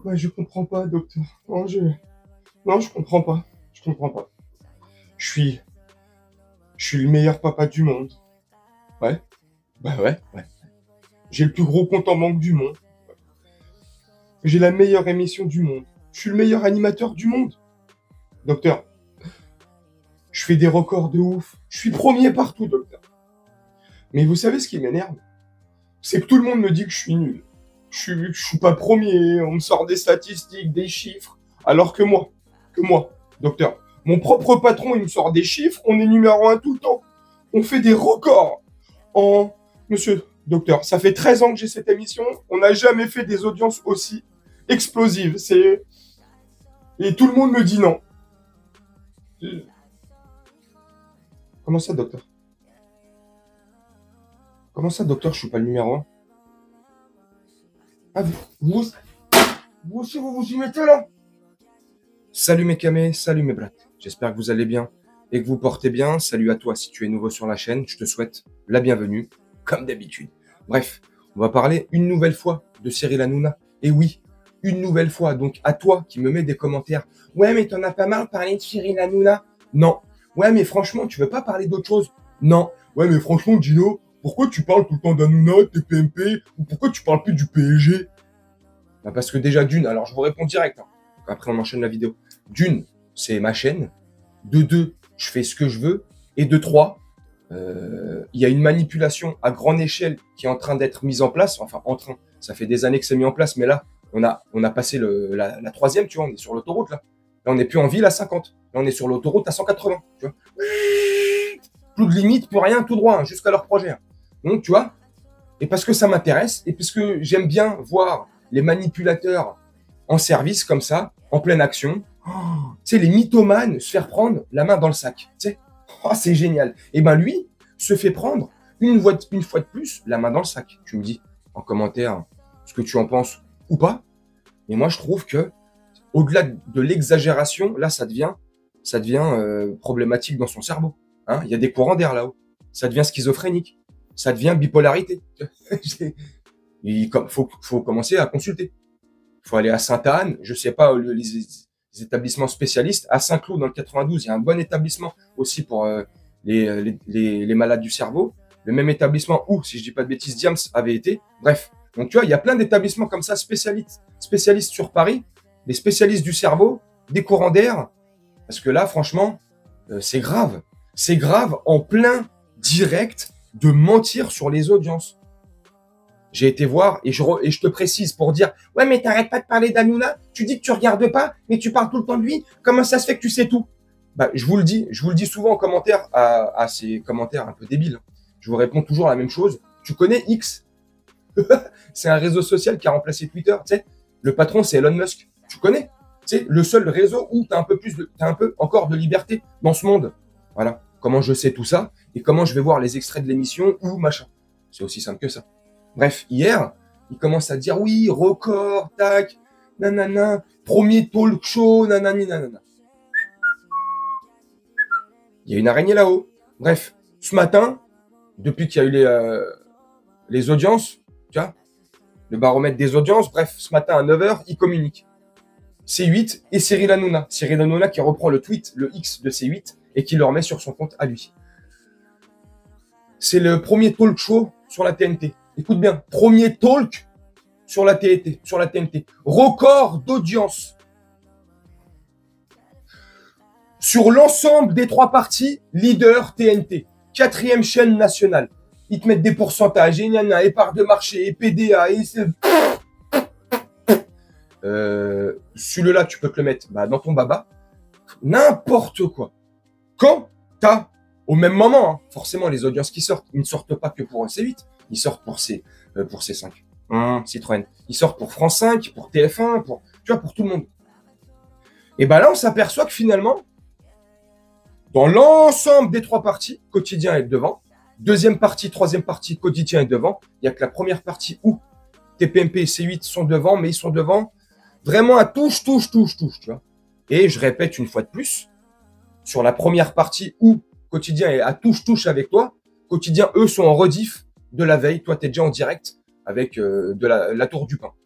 Ouais, je comprends pas, docteur. Non, je comprends pas. Je comprends pas. Je suis, je suis le meilleur papa du monde. Ouais. Bah ouais, ouais. J'ai le plus gros compte en banque du monde. J'ai la meilleure émission du monde. Je suis le meilleur animateur du monde. Docteur, je fais des records de ouf. Je suis premier partout, docteur. Mais vous savez ce qui m'énerve? C'est que tout le monde me dit que je suis nul. Je suis pas premier, on me sort des statistiques, des chiffres. Alors que moi, docteur, mon propre patron, il me sort des chiffres, on est numéro un tout le temps. On fait des records. En, monsieur, docteur, ça fait 13 ans que j'ai cette émission, on n'a jamais fait des audiences aussi explosives. Et tout le monde me dit non. Comment ça, docteur? Comment ça, docteur, je suis pas le numéro un? Ah, vous aussi, vous vous y mettez là? Salut mes camés, salut mes brattes. J'espère que vous allez bien et que vous portez bien. Salut à toi si tu es nouveau sur la chaîne. Je te souhaite la bienvenue, comme d'habitude. Bref, on va parler une nouvelle fois de Cyril Hanouna. Et oui, une nouvelle fois. Donc à toi qui me mets des commentaires. Ouais, mais t'en as pas marre de parler de Cyril Hanouna? Non. Ouais, mais franchement, tu veux pas parler d'autre chose? Non. Ouais, mais franchement, Gino, pourquoi tu parles tout le temps d'Hanouna, de TPMP, ou pourquoi tu parles plus du PSG? Bah parce que déjà d'une, alors je vous réponds direct. Hein. Après, on enchaîne la vidéo. D'une, c'est ma chaîne. De deux, je fais ce que je veux. Et de trois, il y a une manipulation à grande échelle qui est en train d'être mise en place. Enfin, en train. Ça fait des années que c'est mis en place, mais là, on a passé la troisième, tu vois, on est sur l'autoroute, là. Là, on n'est plus en ville à 50. Là, on est sur l'autoroute à 180, tu vois. Plus de limite, plus rien, tout droit, hein, jusqu'à leur projet. Hein. Donc, tu vois, et parce que ça m'intéresse, et parce que j'aime bien voir les manipulateurs en service comme ça, en pleine action. Oh, tu sais, les mythomanes se faire prendre la main dans le sac. Tu sais, oh, c'est génial. Et ben lui se fait prendre une fois de plus la main dans le sac. Tu me dis en commentaire ce que tu en penses ou pas. Mais moi, je trouve que au-delà de l'exagération, là, ça devient problématique dans son cerveau. Hein, il y a des courants d'air là-haut. Ça devient schizophrénique. Ça devient bipolarité. Il faut commencer à consulter. Il faut aller à Sainte-Anne, je sais pas, les établissements spécialistes. À Saint-Cloud, dans le 92, il y a un bon établissement aussi pour les malades du cerveau. Le même établissement où, si je dis pas de bêtises, Diams avait été. Bref, donc tu vois, il y a plein d'établissements comme ça, spécialistes sur Paris, des spécialistes du cerveau, des courants d'air. Parce que là, franchement, c'est grave. C'est grave en plein direct de mentir sur les audiences. J'ai été voir et je te précise pour dire « Ouais, mais t'arrêtes pas de parler d'Hanouna, tu dis que tu regardes pas, mais tu parles tout le temps de lui, comment ça se fait que tu sais tout ?» Bah, je vous le dis souvent en commentaire à ces commentaires un peu débiles. Je vous réponds toujours la même chose. Tu connais X? C'est un réseau social qui a remplacé Twitter, tu sais. Le patron, c'est Elon Musk. Tu connais? C'est le seul réseau où t'as un peu encore de liberté dans ce monde. Voilà. Comment je sais tout ça et comment je vais voir les extraits de l'émission ou machin. C'est aussi simple que ça. Bref, hier, il commence à dire oui, record, tac, nanana, premier talk show, nanani, nanana. Il y a une araignée là-haut. Bref, ce matin, depuis qu'il y a eu les audiences, tu vois, le baromètre des audiences, bref, ce matin à 9h, il communique. C8 et Cyril Hanouna. Cyril Hanouna qui reprend le tweet, le X de C8 et qui le remet sur son compte à lui. C'est le premier talk show sur la TNT. Écoute bien, premier talk sur la TNT. Record d'audience. Sur l'ensemble des 3 parties, leader TNT. 4e chaîne nationale. Ils te mettent des pourcentages, et nana, et part de marché, et PDA, et celui-là, tu peux te le mettre dans ton baba. N'importe quoi. Quand t'as, au même moment, hein, forcément, les audiences qui sortent, ils ne sortent pas que pour C8, ils sortent pour C5, Citroën. Ils sortent pour France 5, pour TF1, pour tout le monde. Et là, on s'aperçoit que finalement, dans l'ensemble des 3 parties, quotidien est devant. Deuxième partie, troisième partie, quotidien est devant. Il n'y a que la première partie où TPMP et C8 sont devant, mais ils sont devant vraiment à touche, tu vois. Et je répète une fois de plus, sur la première partie où quotidien est à touche avec toi, quotidien, eux, sont en rediff de la veille. Toi, t'es déjà en direct avec de la tour du pain.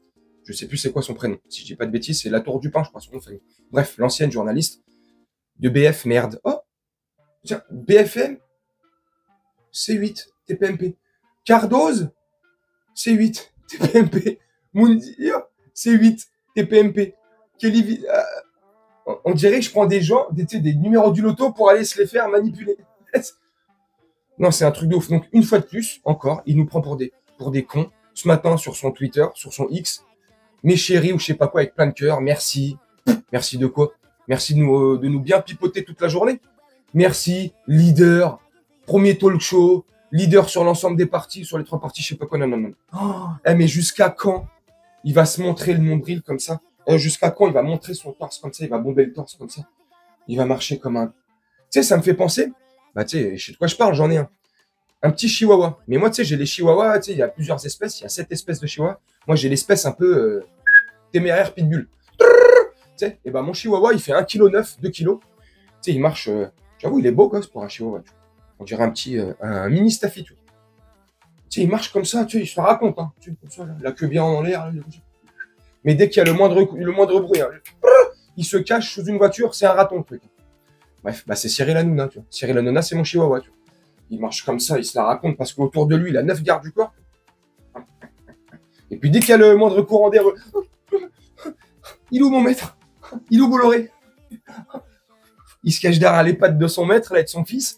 Je sais plus c'est quoi son prénom. Si je dis pas de bêtises, c'est La Tour du Pin, je crois, son nom de famille. Bref, l'ancienne journaliste de BF, merde. Oh, tiens, BFM, C8, TPMP. Cardoz, C8, TPMP. Moundir, C8, TPMP. Kelly, on dirait que je prends des gens, des numéros du loto pour aller se les faire manipuler. Non, c'est un truc de ouf. Donc, une fois de plus, encore, il nous prend pour des cons. Ce matin, sur son Twitter, sur son X, mes chéris ou je sais pas quoi, avec plein de cœur, merci. Merci de quoi? Merci de nous bien pipoter toute la journée. Merci, leader, premier talk show, leader sur l'ensemble des partis, sur les 3 partis, je sais pas quoi, non. Oh, mais jusqu'à quand il va se montrer le nombril comme ça? Jusqu'à quand il va montrer son torse comme ça? Il va bomber le torse comme ça? Il va marcher comme un... Tu sais, ça me fait penser... Bah, tu sais, je sais de quoi je parle, j'en ai un. Un petit chihuahua. Mais moi, tu sais, j'ai les chihuahuas, tu sais, il y a plusieurs espèces, il y a 7 espèces de chihuahuas. Moi, j'ai l'espèce un peu téméraire pitbull. Tu sais, et bah, mon chihuahua, il fait 1,9 kg, 2 kg. Tu sais, il marche... J'avoue, il est beau, gosse, pour un chihuahua. Tu vois. On dirait un mini staffy, tu vois. Tu sais, il marche comme ça, tu sais, il se raconte, hein. Tu sais, comme ça, là, la queue bien en l'air. Mais dès qu'il y a le moindre bruit, hein, il se cache sous une voiture, c'est un raton, le truc. Bref, bah, c'est Cyril Hanouna, tu vois. Cyril Hanouna, c'est mon chihuahua, tu vois. Il marche comme ça, il se la raconte parce qu'autour de lui, il a 9 gardes du corps. Et puis dès qu'il y a le moindre courant d'air, il est où mon maître? Il est où Bolloré? Il se cache derrière les pattes de son maître, là, et de son fils.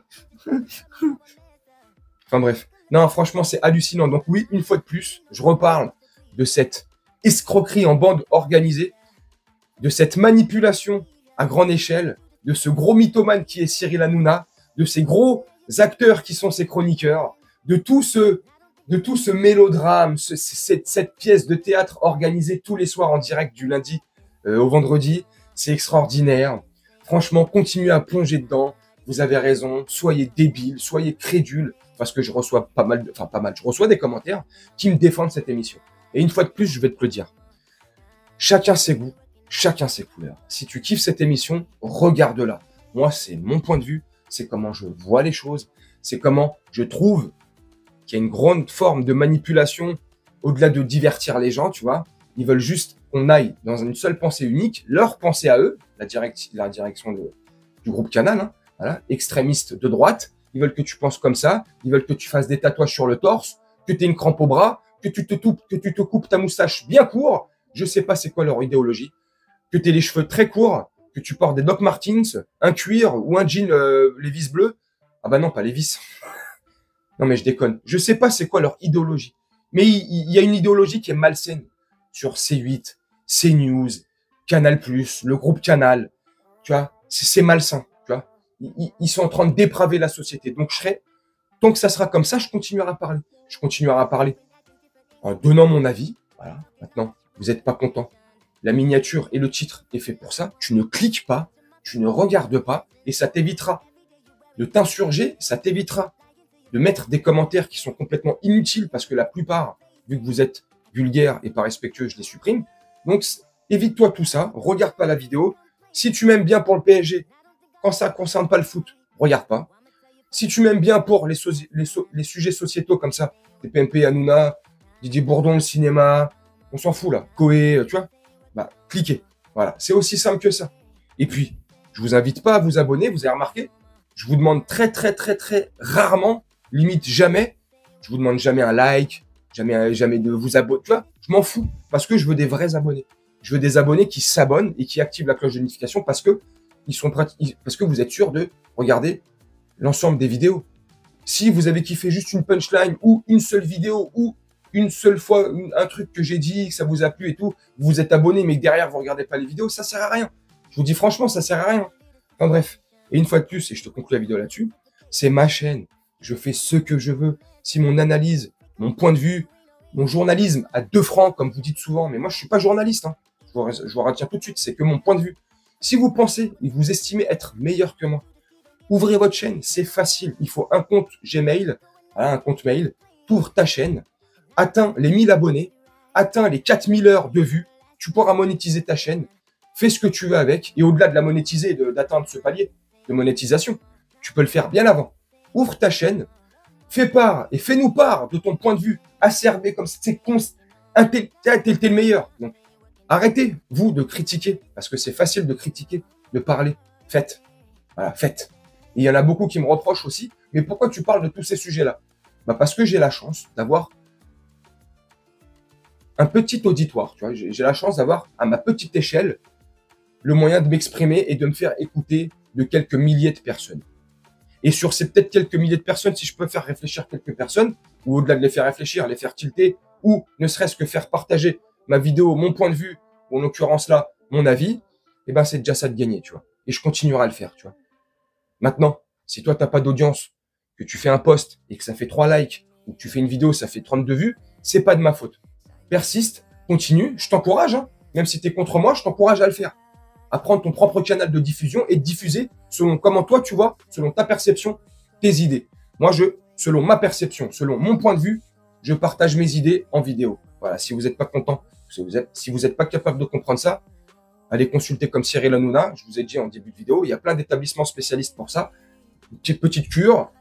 Enfin bref. Non, franchement, c'est hallucinant. Donc oui, une fois de plus, je reparle de cette escroquerie en bande organisée, de cette manipulation à grande échelle, de ce gros mythomane qui est Cyril Hanouna, de ces gros acteurs qui sont ses chroniqueurs, de tout ce mélodrame, cette pièce de théâtre organisée tous les soirs en direct du lundi au vendredi. C'est extraordinaire. Franchement, continuez à plonger dedans. Vous avez raison. Soyez débiles, soyez crédules, parce que je reçois je reçois des commentaires qui me défendent cette émission. Et une fois de plus, je vais te le dire. Chacun ses goûts, chacun ses couleurs. Si tu kiffes cette émission, regarde-la. Moi, c'est mon point de vue, c'est comment je vois les choses, c'est comment je trouve qu'il y a une grande forme de manipulation au-delà de divertir les gens, tu vois. Ils veulent juste qu'on aille dans une seule pensée unique, leur pensée à eux, la direction du groupe Canal, hein, voilà, extrémiste de droite. Ils veulent que tu penses comme ça, ils veulent que tu fasses des tatouages sur le torse, que tu aies une crampe au bras, que tu te coupes ta moustache bien court. Je sais pas c'est quoi leur idéologie. Que tu aies les cheveux très courts, que tu portes des Doc Martens, un cuir ou un jean Levi's bleu. Ah bah non, pas Levi's. Non mais je déconne. Je sais pas c'est quoi leur idéologie. Mais il y a une idéologie qui est malsaine sur C8, CNews, Canal+, le groupe Canal. Tu vois, c'est malsain. Tu vois, ils sont en train de dépraver la société. Donc tant que ça sera comme ça, je continuerai à parler. Je continuerai à parler en donnant mon avis. Voilà. Maintenant, vous n'êtes pas content. La miniature et le titre est fait pour ça. Tu ne cliques pas, tu ne regardes pas, et ça t'évitera de t'insurger, ça t'évitera de mettre des commentaires qui sont complètement inutiles, parce que la plupart, vu que vous êtes vulgaire et pas respectueux, je les supprime. Donc, évite-toi tout ça, regarde pas la vidéo. Si tu m'aimes bien pour le PSG, quand ça concerne pas le foot, regarde pas. Si tu m'aimes bien pour les sujets sociétaux comme ça, TPMP, Hanouna, Didier Bourdon, le cinéma, on s'en fout là, Koé, tu vois, bah, cliquez. Voilà, c'est aussi simple que ça. Et puis, je vous invite pas à vous abonner, vous avez remarqué, je vous demande très rarement, limite jamais, je vous demande jamais un like, jamais de vous abonner, tu vois, je m'en fous, parce que je veux des vrais abonnés. Je veux des abonnés qui s'abonnent et qui activent la cloche de notification parce que vous êtes sûr de regarder l'ensemble des vidéos. Si vous avez kiffé juste une punchline ou une seule vidéo ou une seule fois un truc que j'ai dit, que ça vous a plu et tout, vous vous êtes abonné mais que derrière vous regardez pas les vidéos, ça sert à rien. Je vous dis franchement, ça sert à rien. Enfin bref. Et une fois de plus, et je te conclue la vidéo là-dessus, c'est ma chaîne. Je fais ce que je veux. Si mon analyse, mon point de vue, mon journalisme a 2 francs, comme vous dites souvent, mais moi je suis pas journaliste, hein. Je vous retiens tout de suite, c'est que mon point de vue. Si vous pensez et vous estimez être meilleur que moi, ouvrez votre chaîne, c'est facile. Il faut un compte Gmail, un compte mail, t'ouvres ta chaîne, atteins les 1000 abonnés, atteins les 4000 heures de vues, tu pourras monétiser ta chaîne, fais ce que tu veux avec, et au-delà de la monétiser, d'atteindre ce palier de monétisation, tu peux le faire bien avant. Ouvre ta chaîne, fais part et fais-nous part de ton point de vue acerbé comme c'est T'es le meilleur. Donc, arrêtez, vous, de critiquer, parce que c'est facile de critiquer, de parler. Faites. Voilà, faites. Et il y en a beaucoup qui me reprochent aussi, mais pourquoi tu parles de tous ces sujets-là? Bah parce que j'ai la chance d'avoir un petit auditoire, tu vois. J'ai la chance d'avoir, à ma petite échelle, le moyen de m'exprimer et de me faire écouter de quelques milliers de personnes. Et sur ces peut-être quelques milliers de personnes, si je peux faire réfléchir quelques personnes, ou au-delà de les faire réfléchir, les faire tilter, ou ne serait-ce que faire partager ma vidéo, mon point de vue, ou en l'occurrence là, mon avis, eh ben c'est déjà ça de gagner, tu vois. Et je continuerai à le faire, tu vois. Maintenant, si toi, t'as pas d'audience, que tu fais un post et que ça fait 3 likes, ou que tu fais une vidéo, ça fait 32 vues, c'est pas de ma faute. Persiste, continue, je t'encourage, hein. Même si t'es contre moi, je t'encourage à le faire. À prendre ton propre canal de diffusion et de diffuser selon comment toi tu vois, selon ta perception, tes idées. Moi, selon ma perception, selon mon point de vue, je partage mes idées en vidéo. Voilà, si vous n'êtes pas content, si vous n'êtes pas capable de comprendre ça, allez consulter comme Cyril Hanouna, je vous ai dit en début de vidéo, il y a plein d'établissements spécialistes pour ça. Une petite cure,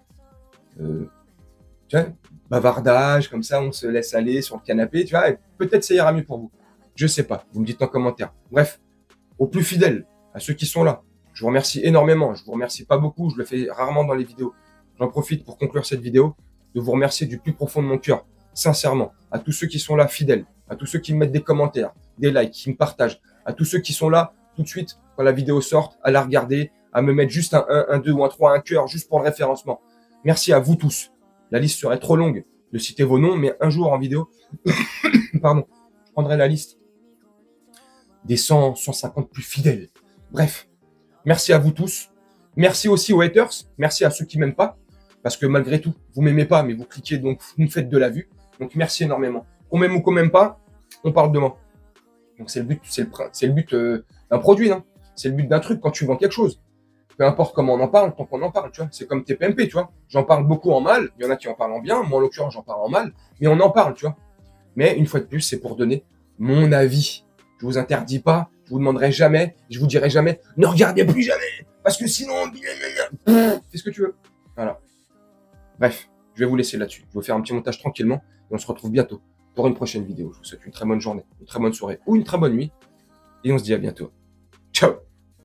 tu vois, bavardage, comme ça, on se laisse aller sur le canapé, tu vois, et peut-être ça ira mieux pour vous. Je sais pas, vous me dites en commentaire. Bref, aux plus fidèles, à ceux qui sont là, je vous remercie énormément. Je vous remercie pas beaucoup, je le fais rarement dans les vidéos. J'en profite pour conclure cette vidéo, de vous remercier du plus profond de mon cœur, sincèrement, à tous ceux qui sont là fidèles, à tous ceux qui me mettent des commentaires, des likes, qui me partagent, à tous ceux qui sont là tout de suite quand la vidéo sort, à la regarder, à me mettre juste un 1, un 2 ou un 3, un cœur, juste pour le référencement. Merci à vous tous. La liste serait trop longue de citer vos noms, mais un jour en vidéo, pardon, je prendrai la liste des 100, 150 plus fidèles. Bref, merci à vous tous. Merci aussi aux haters. Merci à ceux qui m'aiment pas. Parce que malgré tout, vous m'aimez pas, mais vous cliquez, donc vous me faites de la vue. Donc merci énormément. Qu'on m'aime ou qu'on m'aime pas, on parle de moi. Donc c'est le but, c'est le but d'un produit, hein. C'est le but d'un truc quand tu vends quelque chose. Peu importe comment on en parle, tant qu'on en parle, tu vois. C'est comme TPMP, tu vois. J'en parle beaucoup en mal. Il y en a qui en parlent en bien. Moi, en l'occurrence, j'en parle en mal. Mais on en parle, tu vois. Mais une fois de plus, c'est pour donner mon avis. Je vous interdis pas, je vous demanderai jamais, je vous dirai jamais, ne regardez plus jamais, parce que sinon, fais ce que tu veux. Voilà. Bref, je vais vous laisser là-dessus. Je vais vous faire un petit montage tranquillement, et on se retrouve bientôt pour une prochaine vidéo. Je vous souhaite une très bonne journée, une très bonne soirée, ou une très bonne nuit, et on se dit à bientôt. Ciao!